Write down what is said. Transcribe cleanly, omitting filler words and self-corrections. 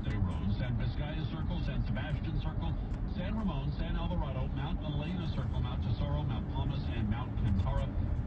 Norte Road, San Vizcaya Circle, San Sebastian Circle, San Ramon, San Alvarado, Mount Elena Circle, Mount Tesoro, Mount Palmas, and Mount Cantara.